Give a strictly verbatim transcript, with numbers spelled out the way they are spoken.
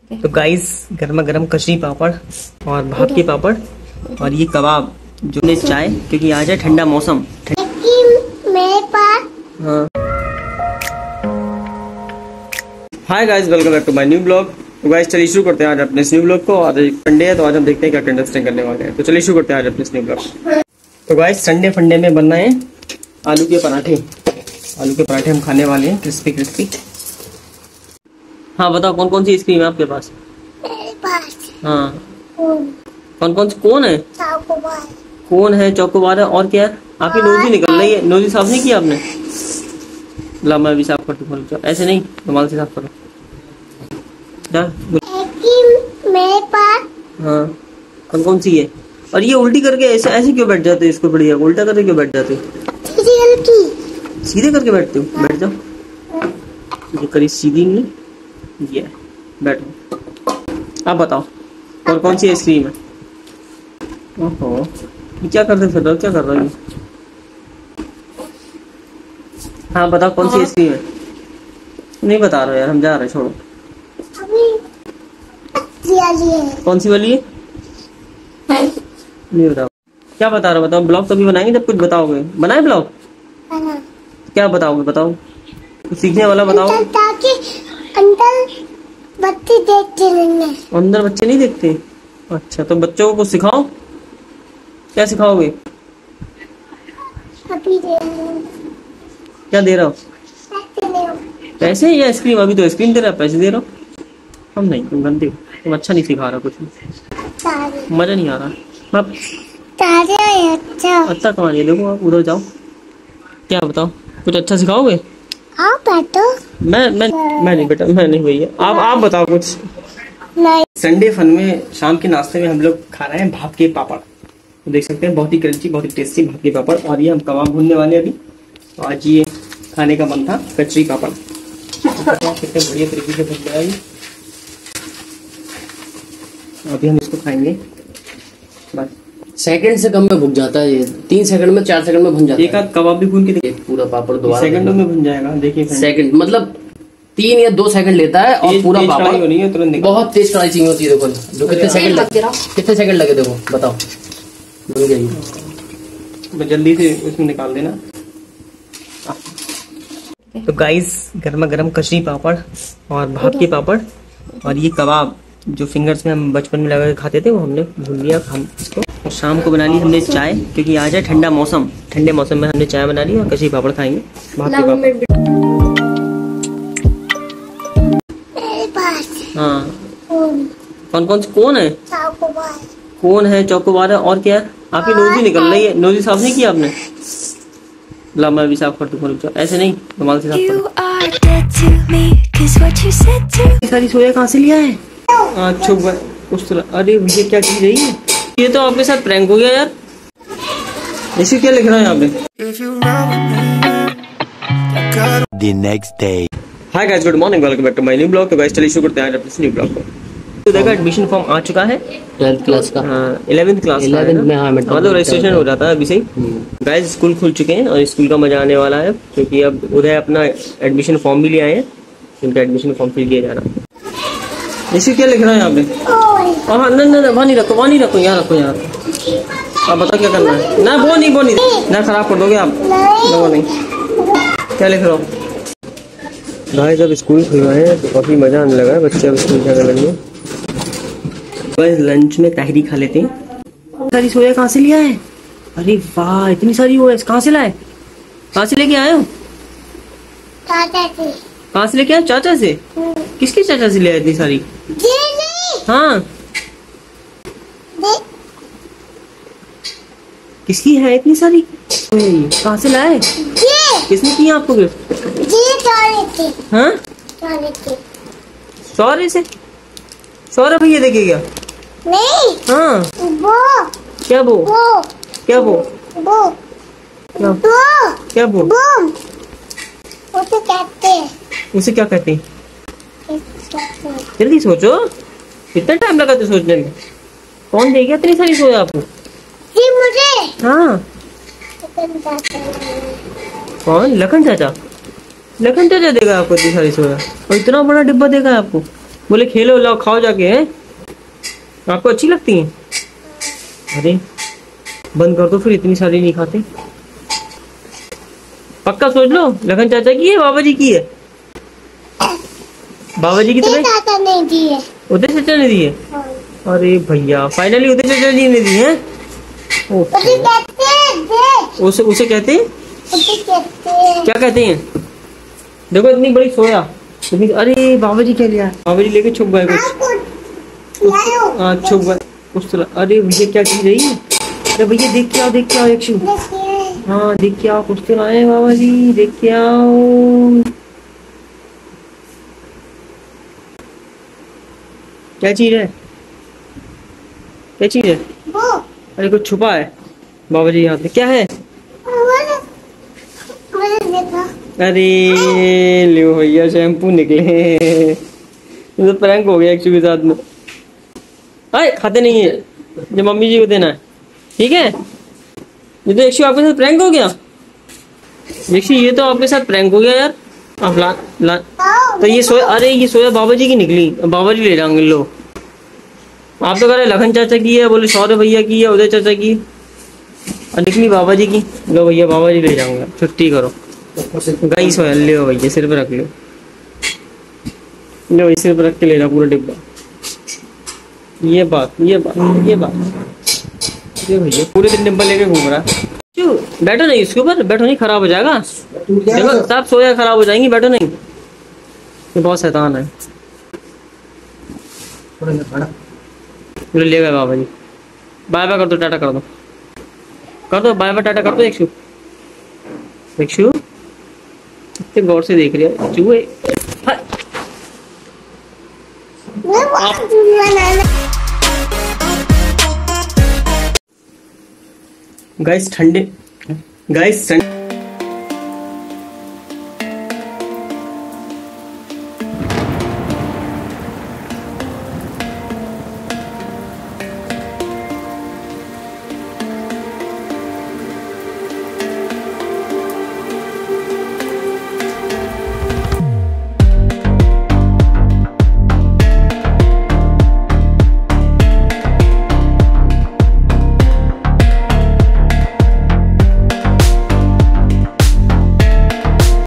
तो गाइस गर्मा गर्म कचरी पापड़ और भाप के पापड़ और ये कबाब जो ने चाय, क्योंकि आज है ठंडा मौसम। मेरे पास हाँ hi guys, welcome back to my new vlog. तो गाइस चलिए शुरू करते हैं आज अपने न्यू ब्लॉग को। आज संडे है तो आज हम देखते हैं क्या कंटेस्टिंग करने वाले हैं। तो चलिए शुरू करते हैं आज अपने न्यू ब्लॉग। तो गाइस संडे फंडे में बनना है आलू के पराठे। आलू के पराठे हम खाने वाले हैं, क्रिस्पी क्रिस्पी। हाँ बताओ कौन कौन सी आइसक्रीम है आपके पास? मेरे पास हाँ कौन कौन कौन सी कौन है? चॉकोबार कौन है? चौकोबार है और क्या है? आपकी नोजी निकल रही है। नोजी साफ नहीं किया आपने? ला मैं भी साफ कर दूँ। ऐसे नहीं, रुमाल से साफ करो। जा। मेरे पास हाँ कौन कौन सी है? और ये उल्टी करके ऐसे ऐसे क्यों बैठ जाते हो? इसको बढ़िया उल्टा करके क्यों बैठ जाते हो? सीधे करके बैठते हो? बैठ जाओ। ये करी सीधी नहीं, ये बैठो। आप बताओ और कौन सी आइसक्रीम है? ओहो ये क्या करते फिर रहे हो? क्या कर रहे हो? हाँ बताओ कौन सी आइसक्रीम है? नहीं बता रहे यार, हम जा रहे, छोड़ो। कौन सी वाली है? नहीं बताओ। क्या बता रहे हो? बताओ। ब्लॉग तभी बनाएंगे जब कुछ बताओगे। बनाए ब्लॉग? क्या बताओगे? बताओ कुछ सीखने वाला बताओ। ताकि अंदर बच्चे देखते नहीं। अंदर बच्चे नहीं देखते? अच्छा तो बच्चों को कुछ सिखाओ। क्या सिखाओगे? अभी दे क्या दे रहा हो? पैसे या आइसक्रीम? अभी तो आइसक्रीम दे रहा है, पैसे दे रहा हो। हम नहीं, तुम गंदे हो, तुम अच्छा नहीं सिखा रहा, कुछ भी मजा नहीं आ रहा। आप अच्छा अच्छा कहाँ नहीं, देखो आप उधर जाओ। क्या बताओ कुछ अच्छा सिखाओगे? हाँ बैठो। मैं मैं मैं नहीं बेटा, मैं नहीं भैया। आप आप बताओ कुछ। नहीं। संडे फन में शाम के नाश्ते में हम लोग खा रहे हैं भाप के पापड़। तो देख सकते हैं बहुत ही क्रंची, बहुत ही टेस्टी भाप के पापड़। और ये हम कबाब भूनने वाले अभी। तो आज ये खाने का मन था कचरी पापड़। कितने बढ़िया तरीके से बन गया ये। अभी हम इसको खाएंगे। बस सेकंड से कम में भुग जाता है ये। तीन सेकंड में, चार सेकंड में भुन जाता है। एक आध कबाब भी भून के देखिए, पूरा पापड़ दोबारा सेकंडों में भुन जाएगा। देखिए सेकंड मतलब तीन या दो सेकंड लेता है। और पूरा पापड़ नहीं है तुरंत। बहुत तेज कढ़ाई चाहिए होती है। देखो जो कितने सेकंड लगे, कितने सेकंड लगे देखो, बताओ। बन गई, जल्दी से उसमें निकाल देना। तो गाइस गर्मा गर्म कचरी पापड़ और भाप के पापड़ और ये कबाब जो फिंगर्स में हम बचपन में लगा के खाते थे, वो हमने भून लिया। हम इसको और शाम को बना ली हमने चाय, क्योंकि आज है ठंडा मौसम। ठंडे मौसम में हमने चाय बना ली और कचरी पापड़ खाएंगे। भाप के पापड़। हाँ कौन कौन से कौन है? चॉकोबार कौन है? चौकोबार है और क्या है? आपकी नोजी निकल रही है। नोजी साफ नहीं किया आपने? ला मैं भी साफ कर दूँ। ऐसे नहीं, रुमाल से साफ करो। सारी सोया कहाँ से लिया है? अच्छा उस तरह। अरे भैया क्या चीज है ये? ये तो आपके साथ प्रैंक हो गया यार। इसे क्या लिख रहा है यहाँ पे? The next day. Hi guys, good morning, welcome back to my new vlog. तो गाइस चलिए शुरू करते हैं आज अपने न्यू ब्लॉग को। तो देखा एडमिशन फॉर्म आ चुका है ट्वेल्थ क्लास का। हाँ इलेवेंथ क्लास का इलेवेंथ में। हाँ मतलब रजिस्ट्रेशन हो जाता है अभी से ही। गाइस स्कूल खुल चुके हैं और स्कूल का मजा आने वाला है, क्योंकि अब उधर अपना एडमिशन फॉर्म भी ले आए हैं। उनका एडमिशन फॉर्म फिल किया जाना। इसे क्या लिख रहा है यहाँ पे? हाँ नहीं नहीं वहाँ नहीं रखो, वहाँ नहीं रखो, यहाँ रखो, यहाँ रखो। आप बताओ क्या करना है? ना वो नहीं, वो नहीं ना, खराब कर दोगे आप। वो नहीं। क्या लिख रहा हो? भाई जब स्कूल खुल रहे हैं तो काफी मजा आने लगा है। बच्चे अब स्कूल जाने लगे। बस लंच में ताहरी खा लेते हैं। सारी सोया कहाँ से लिया है? अरे वाह इतनी सारी हो है, कहाँ से लाए? कहाँ से लेके आए हो? कहाँ से लेके आए? चाचा से? किसके चाचा से ले आए इतनी सारी? हाँ किसकी है इतनी सारी? कहाँ से लाए? किसने किया आपको गिफ्ट? हाँ सौरे से? सौरभ भैया देखे क्या? नहीं। हाँ वो क्या वो? वो क्या वो? वो क्या वो क्या वो? वो उसे कहते हैं। उसे क्या कहते हैं? जल्दी सोचो, कितना टाइम लगा था सोचने में? कौन देगा इतनी सारी सोया आपको? जी मुझे। हाँ कौन? लखन चाचा? लखन चाचा देगा आपको इतनी सारी सोया? और इतना बड़ा डिब्बा देगा आपको? बोले खेलो, लाओ खाओ जाके। हैं आपको अच्छी लगती है? अरे बंद कर दो फिर, इतनी सारी नहीं खाते। पक्का सोच लो, लखन चाचा की है बाबा जी की है? बाबा जी की तो नहीं, चाचा नहीं दी है। उदय चाचा ने दी है। अरे भैया फाइनली उदय चाचा जी ने दी है। उसे कहते हैं दे। उसे उसे कहते हैं, उसे कहते हैं क्या कहते हैं? देखो इतनी बड़ी सोया, इतनी, अरे बाबा जी क्या लिया? बाबा जी लेके छुप गए कुछ। लाओ। हाँ छुप गए कुछ तो। अरे भैया क्या चीज रही है? अरे भैया देख के आओ, देख के आओ एक शू। हाँ देख के आओ, कुछ तो लाए हैं बाबा जी, देख के आओ। क्या चीज है? क्या चीज है? वो अरे कुछ छुपा है बाबा जी यहाँ पे, क्या है? मुझे देखा। अरे लो भैया शैम्पू निकले। ये तो प्रैंक हो गया एक्चुअली के साथ में। अरे खाते नहीं है, जो मम्मी जी को देना है, ठीक है? ये तो एक्चुअली आपके साथ प्रैंक हो गया। एक्चुअली ये तो आपके साथ प्रैंक हो गया यार। आप ला ला तो ये सोया, अरे ये सोया बाबा जी की निकली, बाबा जी ले जाएंगे। लो आप तो कह रहे लखन चाचा की है, बोले शौर्य भैया की है, उदय चाचा की, और निकली बाबा जी की। लो भैया बाबा जी ले जाऊंगा, छुट्टी करो। गई सोया, ले भैया सिर पे रख लो, लो सिर पे रख के लेना पूरा डिब्बा। ये बात ये बात ये बात ये भैया पूरे दिन डिब्बा लेके घूम रहा है। क्यों बैठो नहीं इसके ऊपर, बैठो नहीं, खराब हो जाएगा। देखो सब सोया खराब हो जाएंगी, बैठो नहीं। ये बहुत शैतान है। ले गए बाबा जी, बाय बाय कर दो, टाटा कर दो, कर दो बाय बाय, टाटा कर दो। एक शू एक शू इतने गौर से देख रही है चूहे। गाइस ठंडे गाइस